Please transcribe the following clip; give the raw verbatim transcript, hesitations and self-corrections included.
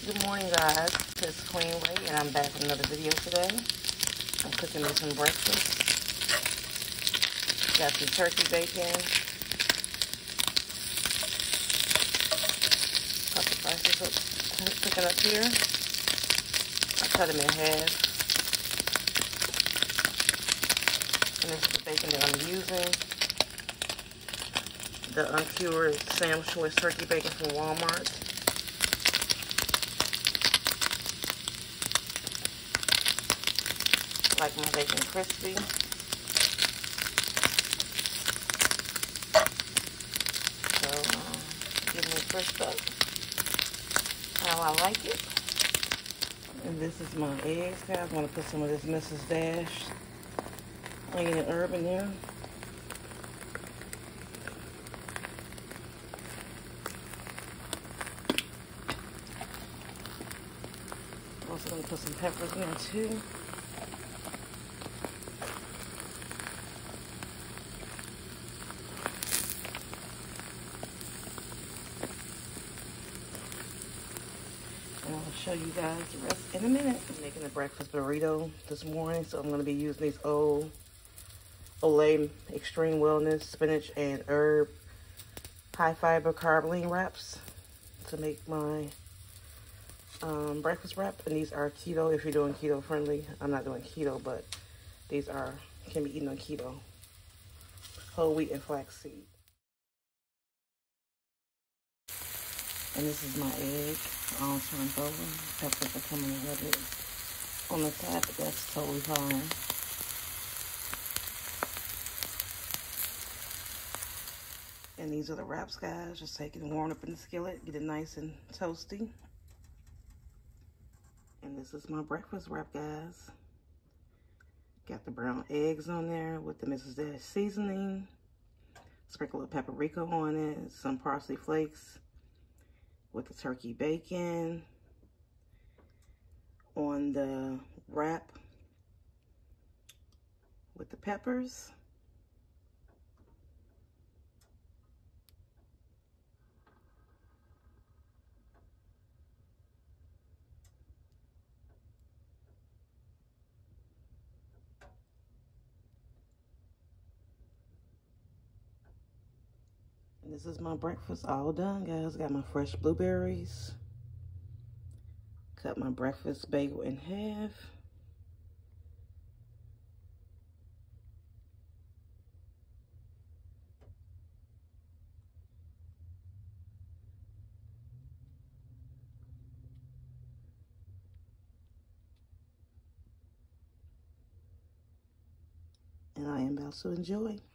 Good morning, guys. It's Queen Ray, and I'm back with another video today. I'm cooking me some breakfast. Got some turkey bacon, couple slices of cooking up here. I cut them in half. And this is the bacon that I'm using. The uncured Sam's Choice turkey bacon from Walmart. I like my bacon crispy. So, um, getting it crisp up how I like it. And this is my eggs, guys. I'm going to put some of this Missus Dash onion and herb in there. Also going to put some peppers in there too. And I'll show you guys the rest in a minute. I'm making a breakfast burrito this morning, so I'm going to be using these old Olay Extreme Wellness spinach and herb high fiber carb lean wraps to make my um, breakfast wrap. And these are keto if you're doing keto friendly. I'm not doing keto, but these are can be eaten on keto. Whole wheat and flax seed. And this is my egg, all turned over. Peppers are coming a little bit on the side, but that's totally fine. And these are the wraps, guys. Just take it and warm it up in the skillet, get it nice and toasty. And this is my breakfast wrap, guys. Got the brown eggs on there with the Missus Dash seasoning. Sprinkle of paprika on it, some parsley flakes with the turkey bacon on the wrap with the peppers. And this is my breakfast all done, guys. Got my fresh blueberries. Cut my breakfast bagel in half. And I am about to enjoy.